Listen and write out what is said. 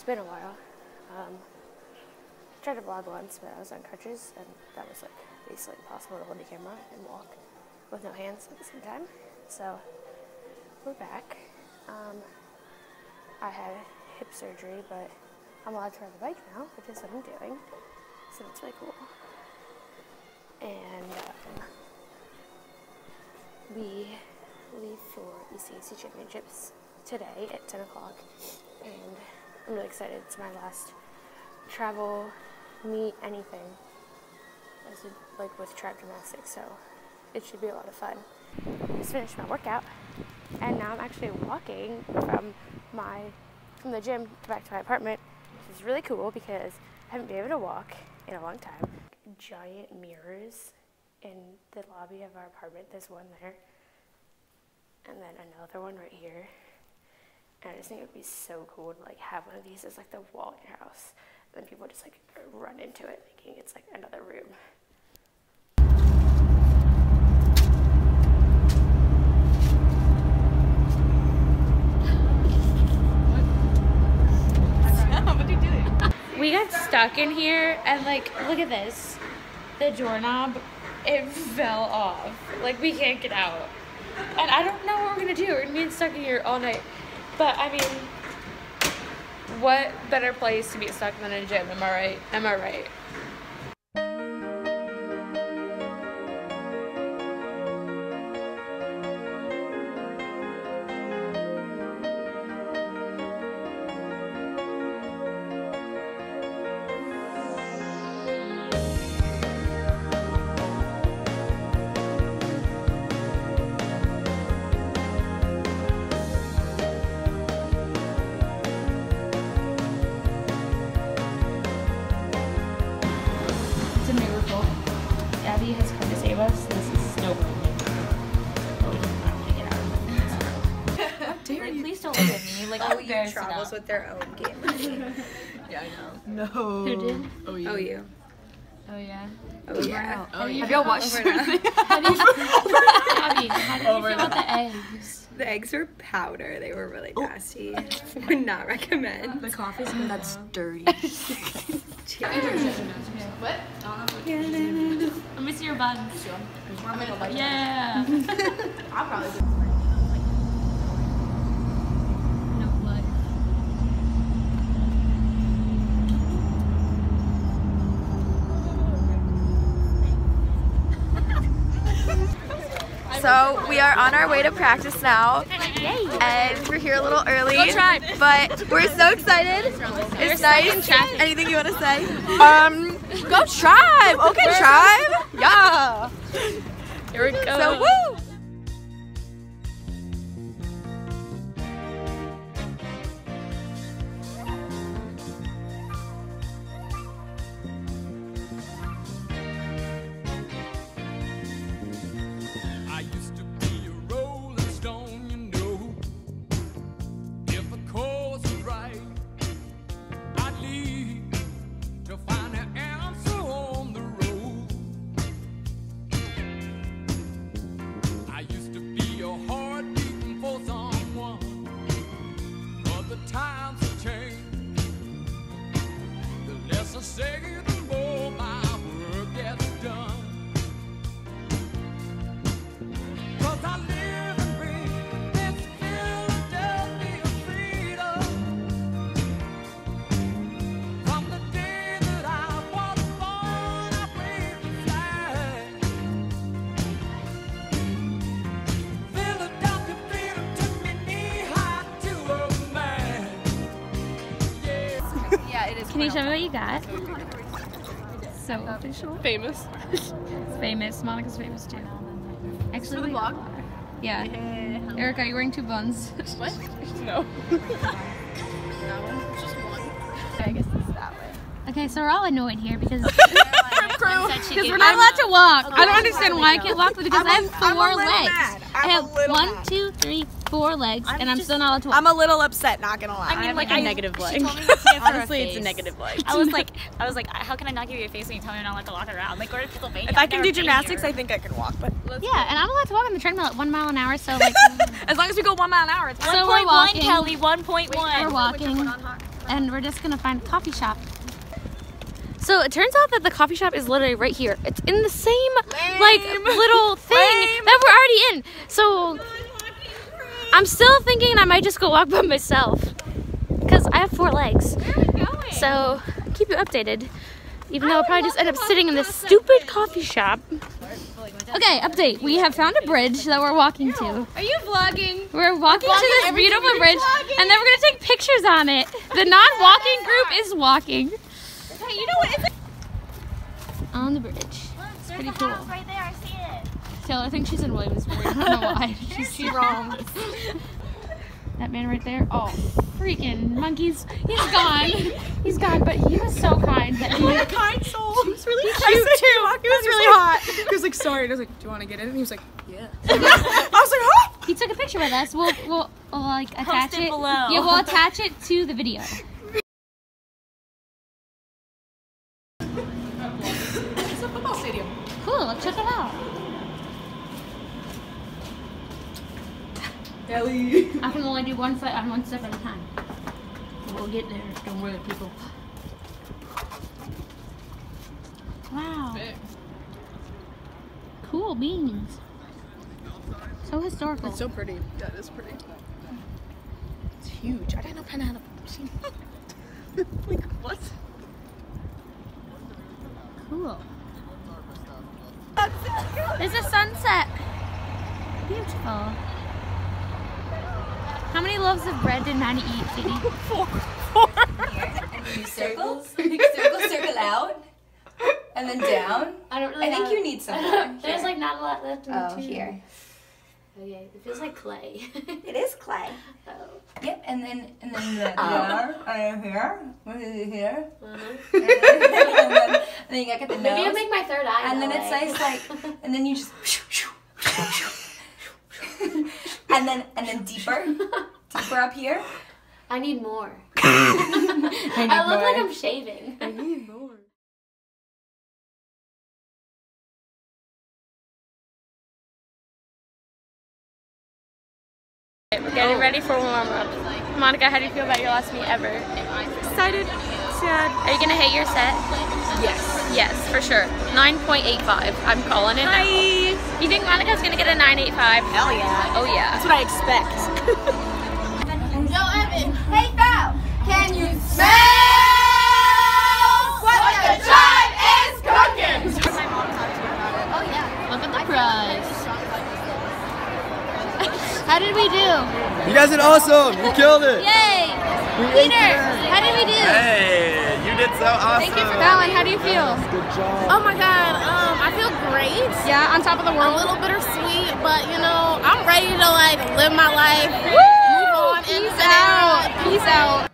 It's been a while. Tried to vlog once, but I was on crutches, and that was like basically impossible to hold the camera and walk with no hands at the same time. So we're back. I had hip surgery, but I'm allowed to ride the bike now, which is what I'm doing. So that's really cool. And we leave for Ecac Championships today at 10 o'clock, and I'm really excited. It's my last travel meet anything like with track gymnastics, so it should be a lot of fun. Just finished my workout, and now I'm actually walking from the gym back to my apartment, which is really cool because I haven't been able to walk in a long time. Giant mirrors in the lobby of our apartment. There's one there, and then another one right here. And I just think it would be so cool to like have one of these as like the wall in your house. And then people just like run into it, thinking it's like another room. What are you doing? We got stuck in here, and like, look at this. The doorknob, it fell off. Like, we can't get out. And I don't know what we're gonna do. We're gonna be stuck in here all night. But I mean, what better place to be stuck than a gym? Am I right? Am I right? Abby has come to save us. This is snowboarding. How dare you? Please don't look at me. Like, OU travels with their own game ready. Yeah, I know. No. Who did? OU. OU. Oh yeah. Oh yeah. Oh, yeah. have y'all watched Abby, how did you feel about the eggs? The eggs were powder. They were really nasty. Would not recommend. The coffee's good. That's dirty. What? Let me see your buns. Yeah. I'll probably do No blood. So we are on our way to practice now, and we're here a little early, but we're so excited. It's nice. Anything you want to say? Go Tribe! Okay, Tribe! Yeah! Here we go. So woo! I used to be a rolling stone, you know. If the course was right, I'd leave to find the answer on the road. I used to be a heart beating for someone, but the times have changed. The less I say, the more my work gets done. I live and breathe this Philadelphia freedom. From the day that I was born, I waved the flag. Philadelphia freedom took me knee-high to a man. Yeah. Yeah, it is. Can you show me what you got? So official. famous. It's famous. Monica's famous too. Actually, For the vlog? Yeah. Erica, are you wearing 2 buns? What? No. Just one. I guess it's that way. Okay, so we're all annoyed here because Because we're not allowed to walk. I don't understand why I can't walk because I have 4 legs. I have 1, 2, 3, 4 legs, and I'm still not allowed to walk. I'm a little upset, not gonna lie. I mean, like, a negative leg. She told me to give her Honestly, a it's a face. negative leg. I was like, how can I not give you a face when you tell me I'm not allowed to walk around? Like, where did people make If I can do gymnastics, I think I can walk, but Yeah, and I'm allowed to walk on the treadmill at 1 mile an hour, so like, as long as we go 1 mile an hour, it's fine. so we're 1.1, walking. Kelly, 1.1. We're walking. and we're just gonna find a coffee shop. So it turns out that the coffee shop is literally right here. It's in the same like little thing that we're already in. So I'm still thinking I might just go walk by myself because I have 4 legs. Where are we going? So keep you updated. Even though I'll probably just end up sitting in this stupid coffee shop. Okay, update. We have found a bridge that we're walking to. Are you vlogging? We're walking to this beautiful bridge, and then we're gonna take pictures on it. The non-walking group is walking. Hey, you know what? It's On the bridge. It's pretty cool. right there. I see it. Taylor thinks she's in Williamsburg. I don't know why. She's wrong. That man right there. Oh, freaking monkeys. He's gone. He's gone, but he was so kind. That he What a kind soul. He was really cute too. He was really hot. He was like, sorry. And I was like, do you want to get in? And he was like, yeah. I was like, huh? He took a picture with us. We'll like attach Post it below. Yeah, we'll attach it to the video. It's a football stadium. Cool. Let's check it out. Ellie. I can only do one step at a time. We'll get there. Don't worry, people. Wow. Cool beans. So historical. It's so pretty. Yeah, it is pretty. It's huge. I didn't know Penn had a machine. Like, what? Cool. There's a sunset. Beautiful. How many loaves of bread did Maddie eat, Katie? 4. Circles? Circle out. And then down. I don't really I think you need some more. There's like not a lot left in the tube. Here. Okay, it feels like clay. It is clay. Oh. Yep, and then the here. What is it here? And then you got the nose. Maybe I'll make my third eye. And then it's nice like, and then you just, and then deeper up here. I need more. I look like I'm shaving. I need more. We're getting ready for warm-up. Monica, how do you feel about your last meet ever? Excited. Sad. Are you gonna hit your set? Yes. Yes, for sure. 9.85. I'm calling it now. You think Monica's gonna get a 9.85? Hell yeah. Oh yeah. That's what I expect. Yo, Evan. Hey, Val. Can you smell what the tribe is cooking? Oh yeah. Look at the prize. How did we do? You guys did awesome! You killed it! Yay! Peter, how did we do? Hey, you did so awesome! Thank you for Fallon. How do you feel? Good job! Oh my God, I feel great. Yeah, on top of the A world. little bittersweet, but you know, I'm ready to like live my life. Woo! Move on. Peace out. Peace out.